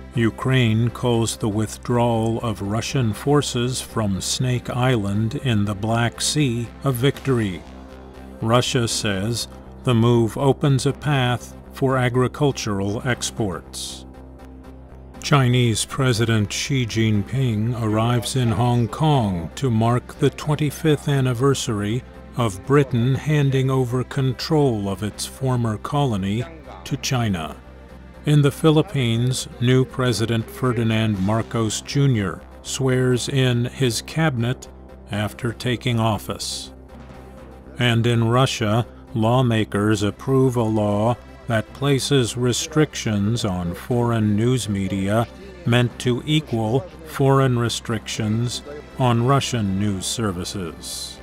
Ukraine calls the withdrawal of Russian forces from Snake Island in the Black Sea a victory. Russia says the move opens a path for agricultural exports. Chinese President Xi Jinping arrives in Hong Kong to mark the 25th anniversary of Britain handing over control of its former colony to China. In the Philippines, new President Ferdinand Marcos Jr. swears in his cabinet after taking office. And in Russia, lawmakers approve a law that places restrictions on foreign news media meant to equal foreign restrictions on Russian news services.